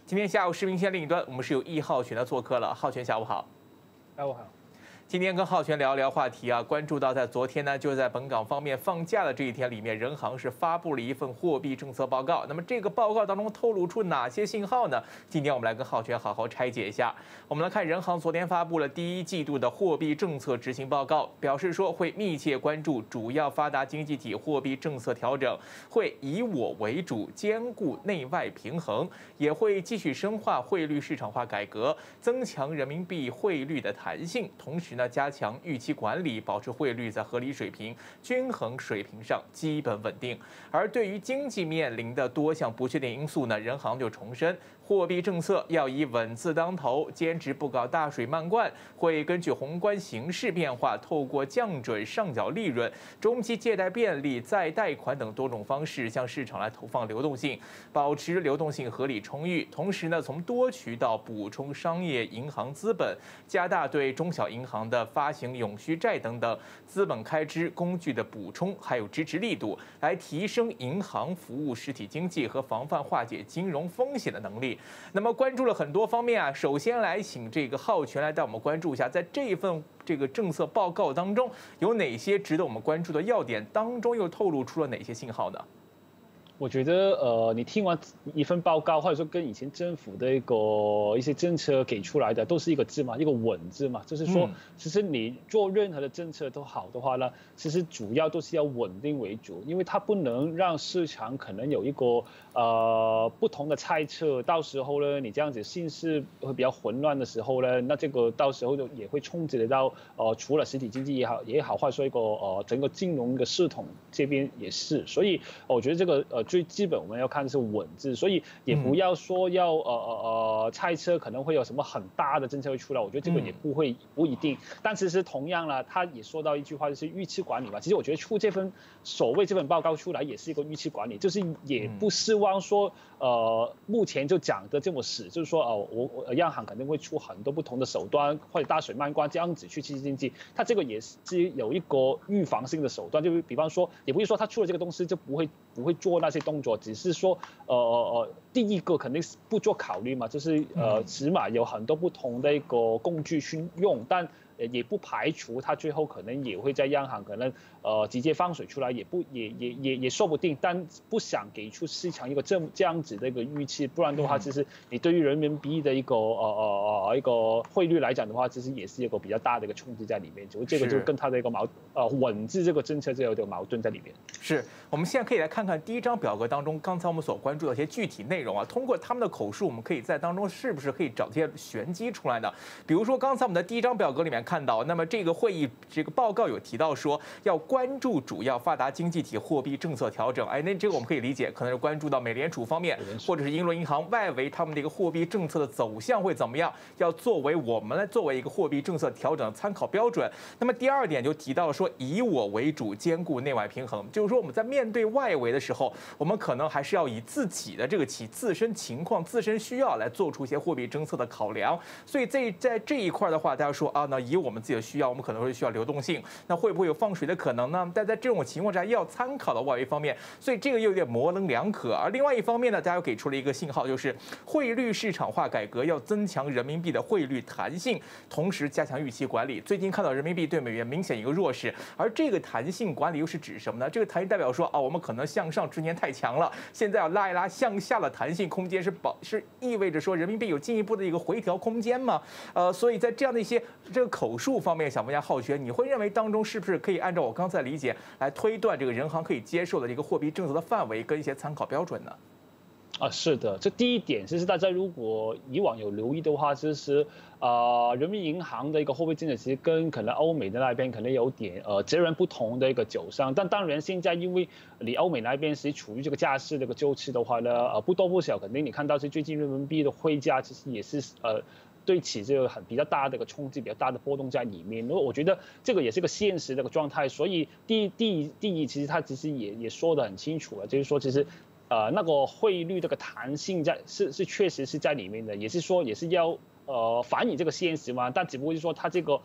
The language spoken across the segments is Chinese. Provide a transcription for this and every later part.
今天下午视频线另一端，我们是有易浩全的做客了。浩全，下午好。 下午好。 今天跟浩全聊一聊话题啊，关注到在昨天呢，就在本港方面放假的这一天里面，人行是发布了一份货币政策报告。那么这个报告当中透露出哪些信号呢？今天我们来跟浩全好好拆解一下。我们来看人行昨天发布了第一季度的货币政策执行报告，表示说会密切关注主要发达经济体货币政策调整，会以我为主，兼顾内外平衡，也会继续深化汇率市场化改革，增强人民币汇率的弹性，同时加强预期管理，保持汇率在合理水平、均衡水平上基本稳定。而对于经济面临的多项不确定因素呢，人行就重申，货币政策要以稳字当头，坚持不搞大水漫灌，会根据宏观形势变化，透过降准、上缴利润、中期借贷便利、再贷款等多种方式向市场来投放流动性，保持流动性合理充裕。同时呢，从多渠道补充商业银行资本，加大对中小银行的发行永续债等等资本开支工具的补充，还有支持力度，来提升银行服务实体经济和防范化解金融风险的能力。那么关注了很多方面啊，首先来请这个浩全来带我们关注一下，在这一份这个政策报告当中有哪些值得我们关注的要点，当中又透露出了哪些信号呢？ 我觉得你听完一份报告，或者说跟以前政府的一些政策给出来的，都是一个字嘛，一个稳字嘛，就是说，其实你做任何的政策都好的话呢，其实主要都是要稳定为主，因为它不能让市场可能有一个不同的猜测，到时候呢，你这样子形势会比较混乱的时候呢，那这个到时候就也会冲击得到除了实体经济也好，或者说一个整个金融的系统这边也是，所以我觉得这个最基本我们要看的是稳字，所以也不要说要猜测可能会有什么很大的政策会出来，我觉得这个也不一定。但其实同样呢，他也说到一句话，就是预期管理嘛。其实我觉得出这份报告出来也是一个预期管理，就是也不希望说目前就讲的这么死，就是说我央行肯定会出很多不同的手段或者大水漫灌这样子去刺激经济，它这个也是有一个预防性的手段，就比方说也不是说他出了这个东西就不会做那些动作，只是说第一个肯定是不做考虑嘛，就是起码有很多不同的一个工具去用，但也不排除他最后可能也会在央行可能直接放水出来，也说不定，但不想给出市场一个这样子的一个预期，不然的话，其实你对于人民币的一个汇率来讲的话，其实也是一个比较大的一个冲击在里面，就这个就跟他的一个稳字这个政策就有点矛盾在里面。 是我们现在可以来看看第一张表格当中，刚才我们所关注的一些具体内容啊，通过他们的口述，我们可以在当中是不是可以找些玄机出来呢？比如说刚才我们的第一张表格里面看到，那么这个会议这个报告有提到说要关注主要发达经济体货币政策调整，那这个我们可以理解，可能是关注到美联储方面，或者是英伦银行外围他们的一个货币政策的走向会怎么样，要作为一个货币政策调整的参考标准。那么第二点就提到说以我为主，兼顾内外平衡，就是说我们在面对外围的时候，我们可能还是要以自己的自身情况、自身需要来做出一些货币政策的考量。所以在这一块的话，大家说啊，那以我们自己的需要，我们可能会需要流动性，那会不会有放水的可能呢？但在这种情况下，要参考到外围方面，所以这个又有点模棱两可。而另外一方面呢，大家又给出了一个信号，就是汇率市场化改革要增强人民币的汇率弹性，同时加强预期管理。最近看到人民币对美元明显一个弱势，而这个弹性管理又是指什么呢？这个弹性代表说啊，我们可能向上之前太强了，现在要拉一拉向下的弹性空间是意味着说人民币有进一步的一个回调空间吗？所以在这样的一些这个口述方面，想问一下浩全，你会认为当中是不是可以按照我刚才理解来推断这个人行可以接受的一个货币政策的范围跟一些参考标准呢？ 是的，这第一点就是大家如果以往有留意的话，就是人民银行的一个货币政策其实跟可能欧美的那边可能有点截然不同的一个走向。但当然现在因为离欧美那边是处于这个价势的一个周期的话呢，不多不少，肯定你看到是最近人民币的汇价其实也是对起这个比较大的一个冲击、比较大的波动在里面。我觉得这个也是个现实的一个状态。所以第一，其实他其实也说得很清楚了，就是说其实。那个汇率这个弹性是确实是在里面的，也是说也是要反映这个现实嘛，但只不过是说它这个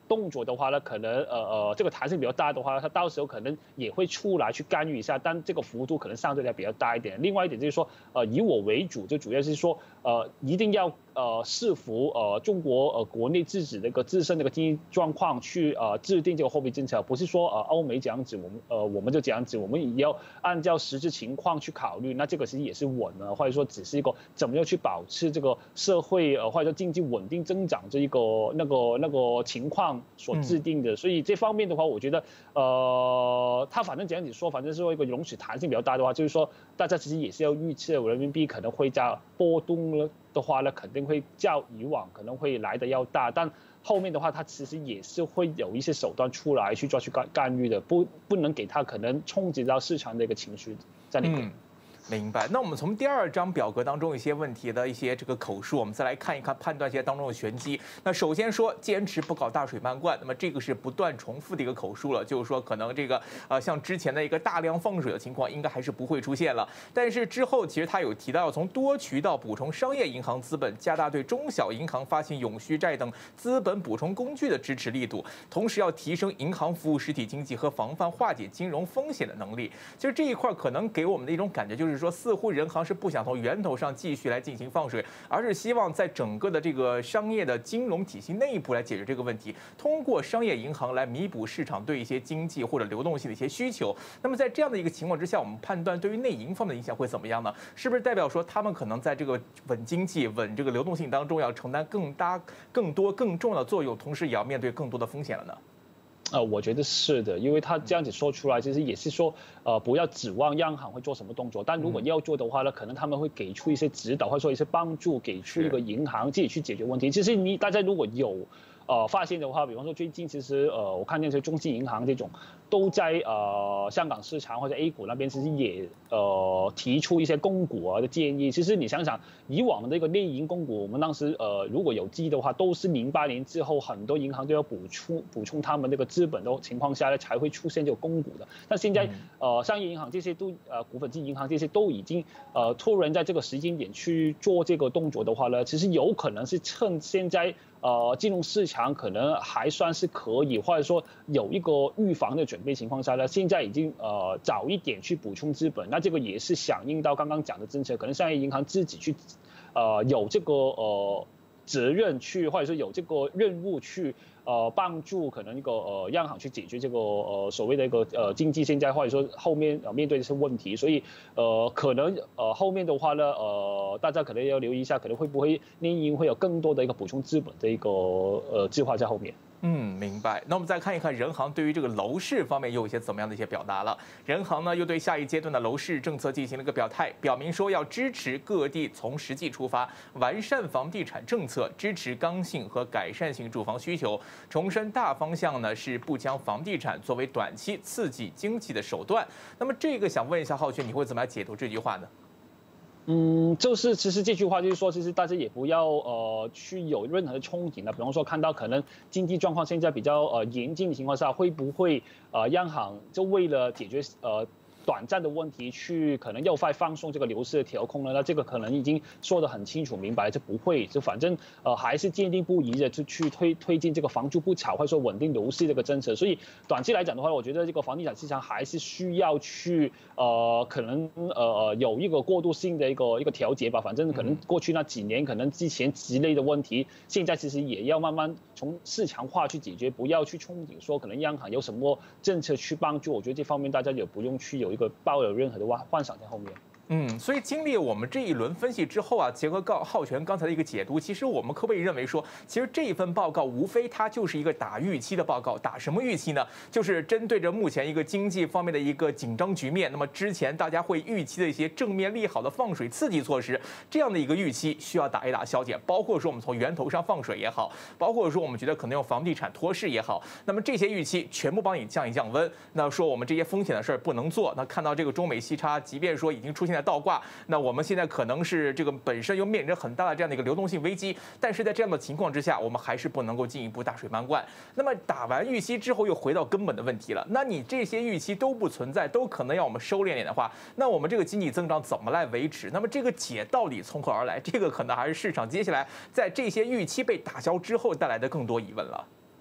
动作的话呢，可能这个弹性比较大的话，它到时候可能也会出来去干预一下，但这个幅度可能相对来比较大一点。另外一点就是说，以我为主，就主要是说一定要视乎中国国内自身的一个经济状况去制定这个货币政策，不是说欧美这样子，我们就这样子，我们也要按照实质情况去考虑。那这个其实也是稳的，或者说只是一个怎么样去保持这个社会或者说经济稳定增长这一个那个情况所制定的。所以这方面的话，我觉得他反正这样子说，反正是说一个容许弹性比较大的话，就是说大家其实也是要预测人民币可能会在波动了的话呢，肯定会较以往可能会来的要大，但后面的话，它其实也是会有一些手段出来去干预的，不能给它可能冲击到市场的一个情绪在里面。 明白。那我们从第2张表格当中一些问题的一些这个口述，我们再来看一看，判断一些当中的玄机。那首先说坚持不搞大水漫灌，那么这个是不断重复的一个口述了，就是说可能这个像之前的一个大量放水的情况，应该还是不会出现了。但是之后其实他有提到要从多渠道补充商业银行资本，加大对中小银行发行永续债等资本补充工具的支持力度，同时要提升银行服务实体经济和防范化解金融风险的能力。其实这一块可能给我们的一种感觉就是说，似乎人行是不想从源头上继续来进行放水，而是希望在整个的这个商业的金融体系内部来解决这个问题，通过商业银行来弥补市场对一些经济或者流动性的一些需求。那么在这样的一个情况之下，我们判断对于内银方面的影响会怎么样呢？是不是代表说他们可能在这个稳经济、稳这个流动性当中要承担更多、更重要的作用，同时也要面对更多的风险了呢？ 我觉得是的，因为他这样子说出来，其实也是说，不要指望央行会做什么动作，但如果要做的话呢，可能他们会给出一些指导，或者说一些帮助，给出一个银行自己去解决问题。其实大家如果有发现的话，比方说最近其实我看见这中信银行这种都在香港市场或者 A 股那边，其实也提出一些供股的建议。其实你想想，以往的一个内银供股，我们当时如果有记忆的话，都是08年之后很多银行都要补充他们这个资本的情况下呢，才会出现这个供股的。但现在商业银行这些都股份制银行这些都已经突然在这个时间点去做这个动作的话呢，其实有可能是趁现在金融市场可能还算是可以，或者说有一个预防的准备情况下呢，现在已经早一点去补充资本，那这个也是响应到刚刚讲的政策，可能商业银行自己去有这个责任去，或者说有这个任务去帮助可能一个央行去解决这个所谓的一个经济现在或者说后面面对这些问题，所以可能后面的话呢大家可能要留意一下，可能会不会内银会有更多的一个补充资本的一个计划在后面。 明白。那我们再看一看人行对于这个楼市方面又有一些怎么样的一些表达了。人行呢又对下一阶段的楼市政策进行了一个表态，表明说要支持各地从实际出发，完善房地产政策，支持刚性和改善性住房需求。重申大方向呢是不将房地产作为短期刺激经济的手段。那么这个想问一下浩轩，你会怎么来解读这句话呢？ 就是其实这句话就是说，其实大家也不要去有任何的憧憬了。比方说看到可能经济状况现在比较严峻的情况下，会不会央行就为了解决短暂的问题去可能要放松这个楼市的调控呢？那这个可能已经说得很清楚明白，这不会，就反正还是坚定不移的就去推进这个房住不炒或者说稳定楼市这个政策。所以短期来讲的话，我觉得这个房地产市场还是需要去可能有一个过渡性的一个调节吧。反正可能过去那几年可能之前之类的问题，现在其实也要慢慢从市场化去解决，不要去憧憬说可能央行有什么政策去帮助。我觉得这方面大家也不用去有一个抱有任何的幻想在后面。 所以经历我们这一轮分析之后啊，结合浩全刚才的一个解读，其实我们可不可以认为说，其实这一份报告无非它就是一个打预期的报告。打什么预期呢？就是针对着目前一个经济方面的一个紧张局面，那么之前大家会预期的一些正面利好的放水刺激措施，这样的一个预期需要打一打消减。包括说我们从源头上放水也好，包括说我们觉得可能用房地产托市也好，那么这些预期全部帮你降一降温。那说我们这些风险的事儿不能做。那看到这个中美息差，即便说已经出现倒挂，那我们现在可能是这个本身又面临着很大的这样的一个流动性危机，但是在这样的情况之下，我们还是不能够进一步大水漫灌。那么打完预期之后，又回到根本的问题了。那你这些预期都不存在，都可能要我们收敛点的话，那我们这个经济增长怎么来维持？那么这个解到底从何而来？这个可能还是市场接下来在这些预期被打消之后带来的更多疑问了。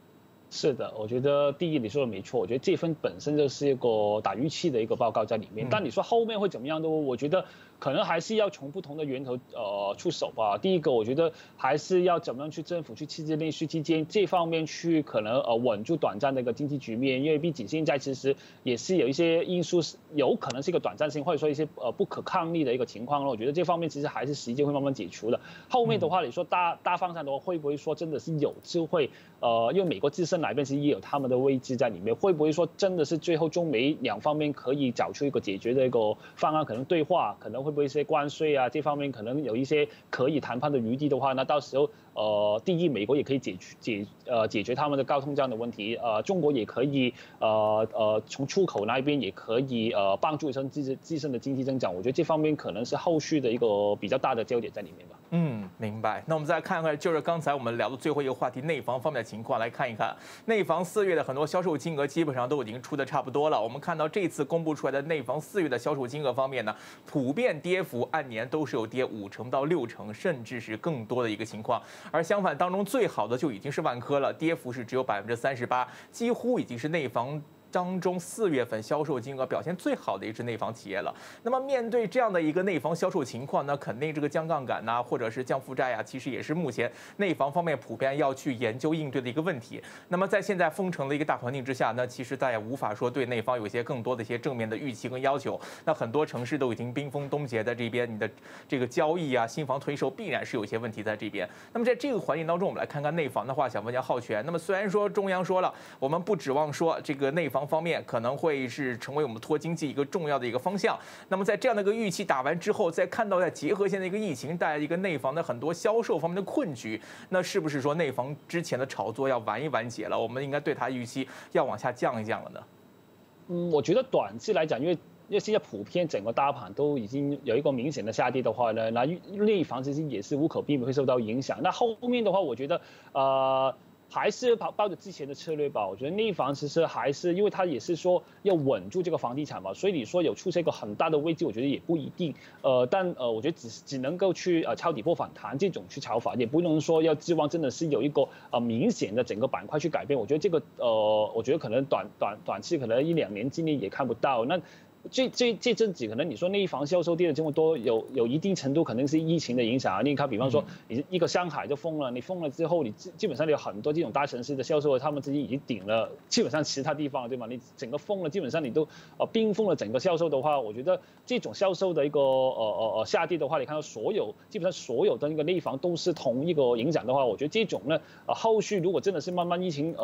是的，我觉得第一你说的没错，我觉得这份本身就是一个打预期的一个报告在里面。但你说后面会怎么样的，我觉得可能还是要从不同的源头出手吧。第一个，我觉得还是要怎么样去政府去刺激内需基金这方面去可能稳住短暂的一个经济局面，因为毕竟现在其实也是有一些因素是有可能是一个短暂性或者说一些不可抗力的一个情况了。我觉得这方面其实还是时间会慢慢解除的。后面的话，你说大方向的话，会不会说真的是有智慧？因为美国自身来便其实也有他们的位置在里面，会不会说真的是最后中美两方面可以找出一个解决的一个方案？可能对话，可能会不会一些关税啊这方面可能有一些可以谈判的余地的话，那到时候第一，美国也可以解决他们的高通胀的问题，中国也可以从出口那一边也可以帮助自身的经济增长。我觉得这方面可能是后续的一个比较大的焦点在里面吧。 明白。那我们再看看，就是刚才我们聊的最后一个话题，内房方面的情况，来看一看内房4月的很多销售金额基本上都已经出的差不多了。我们看到这次公布出来的内房4月的销售金额方面呢，普遍跌幅按年都是有跌50%到60%，甚至是更多的一个情况。而相反当中最好的就已经是万科了，跌幅是只有38%，几乎已经是内房当中4月份销售金额表现最好的一支内房企业了。那么面对这样的一个内房销售情况呢，肯定这个降杠杆呐，或者是降负债呀，其实也是目前内房方面普遍要去研究应对的一个问题。那么在现在封城的一个大环境之下呢，其实大家无法说对内房有一些更多的一些正面的预期跟要求。那很多城市都已经冰封冻结在这边，你的这个交易啊、新房推售必然是有一些问题在这边。那么在这个环境当中，我们来看看内房的话，想问一下浩全。那么虽然说中央说了，我们不指望说这个内房方面可能会是成为我们拖经济一个重要的一个方向。那么在这样的一个预期打完之后，再看到再结合现在一个疫情带来一个内房的很多销售方面的困局，那是不是说内房之前的炒作要完一完结了？我们应该对它预期要往下降一降了呢？ 我觉得短期来讲，因为现在普遍整个大盘都已经有一个明显的下跌的话呢，那内房其实也是无可避免会受到影响。那后面的话，我觉得还是抱着之前的策略吧。我觉得内房其实还是因为它也是说要稳住这个房地产嘛，所以你说有出现一个很大的危机，我觉得也不一定。但我觉得只能够去抄底波反弹这种去炒法，也不能说要指望真的是有一个明显的整个板块去改变。我觉得这个我觉得可能短期可能1-2年之内也看不到。那这阵子可能你说内房销售跌了这么多，有一定程度可能是疫情的影响啊。你看，比方说你一个上海就封了，你封了之后，你基本上有很多这种大城市的销售，他们自己已经顶了基本上其他地方了，对吗？你整个封了，基本上你都冰封了整个销售的话，我觉得这种销售的一个下跌的话，你看到基本上所有的那个内房都是同一个影响的话，我觉得这种呢后续如果真的是慢慢疫情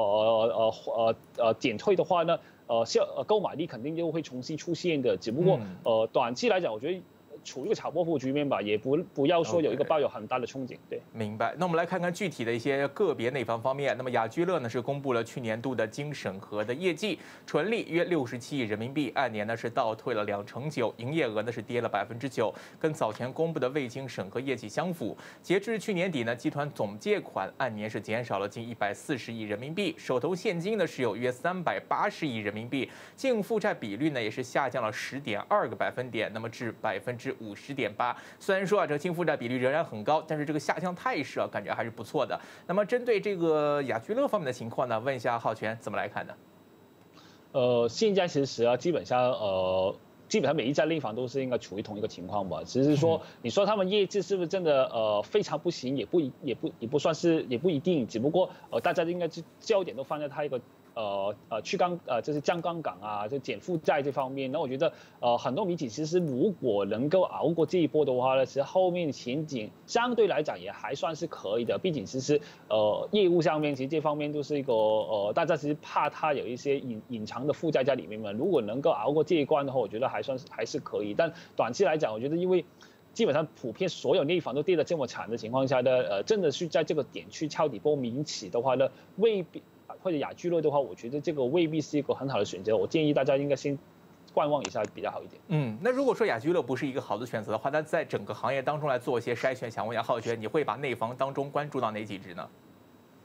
减退的话呢。购买力肯定又会重新出现的，只不过短期来讲，我觉得处于一个炒波幅局面吧，也不要说有一个抱有很大的憧憬。对， 明白。那我们来看看具体的一些个别内房方面。那么雅居乐呢是公布了去年度的经审核的业绩，纯利约67亿人民币，按年呢是倒退了9%，营业额呢是跌了9%，跟早前公布的未经审核业绩相符。截至去年底呢，集团总借款按年是减少了近140亿人民币，手头现金呢是有约380亿人民币，净负债比率呢也是下降了10.2个百分点，那么至50.8%。虽然说这个净负债比率仍然很高，但是这个下降态势感觉还是不错的。那么针对这个雅居乐方面的情况呢，问一下浩全怎么来看呢？ 现在其实基本上每一家内房都是应该处于同一个情况吧，只是说你说他们业绩是不是真的非常不行，也不算是，也不一定，只不过大家应该焦点都放在它一个就是降杠杆啊，就减负债这方面。那我觉得很多媒体其实如果能够熬过这一波的话呢，其实后面前景相对来讲也还算是可以的。毕竟其实业务上面其实这方面都是一个大家其实怕它有一些隐藏的负债在里面嘛。如果能够熬过这一关的话，我觉得还是可以。但短期来讲，我觉得因为基本上普遍所有内房都跌得这么惨的情况下呢，真的是在这个点去抄底波民企的话呢，未必。或者雅居乐的话，我觉得这个未必是一个很好的选择。我建议大家应该先观望一下比较好一点。 那如果说雅居乐不是一个好的选择的话，那在整个行业当中来做一些筛选，想问一下浩全，你会把内房当中关注到哪几只呢？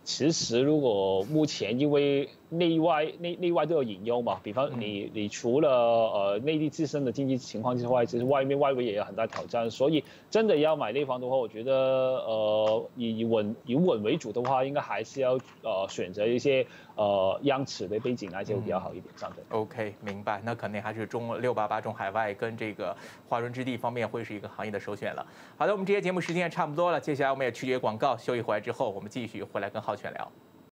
其实如果目前因为内外都有隐忧嘛，比方你除了内地自身的经济情况之外，其实外围也有很大挑战，所以真的要买内房的话，我觉得以稳为主的话，应该还是要选择一些央企的背景那些会比较好一点，相对。 OK， 明白。那肯定还是688中海外跟这个华润置地方面会是一个行业的首选了。好的，我们这些节目时间也差不多了，接下来我们也去接广告，休息回来之后，我们继续回来跟浩全聊。